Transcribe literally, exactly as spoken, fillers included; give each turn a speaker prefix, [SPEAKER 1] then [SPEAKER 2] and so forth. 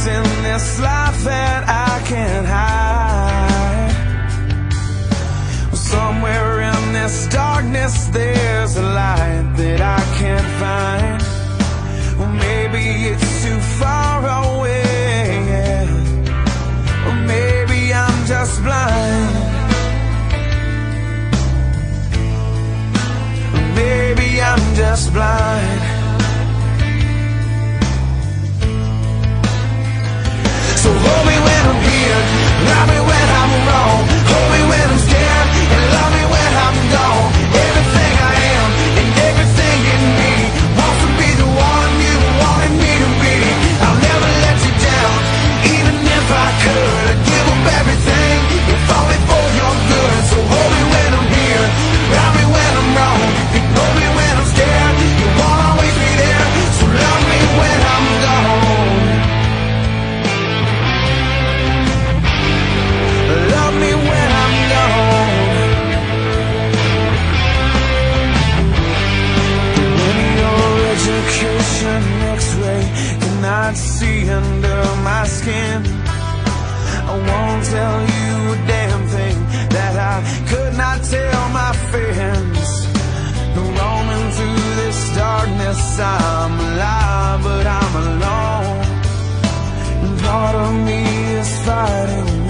[SPEAKER 1] things in this life that I can't hide. Somewhere in this darkness there's a light that I can't find. Well, maybe it's too far away, yeah. Or maybe I'm just blind. Or maybe I'm just blind. So hold me when I'm here, love me when I'm wrong, hold me when I'm scared, and love me when I'm gone. Everything I am and everything in me wants to be the one you wanted me to be. I'll never let you down, even if I could. I'd give up everything, if only for your good. So hold me when I'm here, love me when I'm wrong, ignore me when I'm scared, you won't always be there. So love me when I'm gone. Love me when I'm gone. When your education X-ray cannot see under my skin, I won't tell you a damn thing that I could not tell my friends. Roaming through this darkness, I'm alive, but I'm alone. And part of me is fighting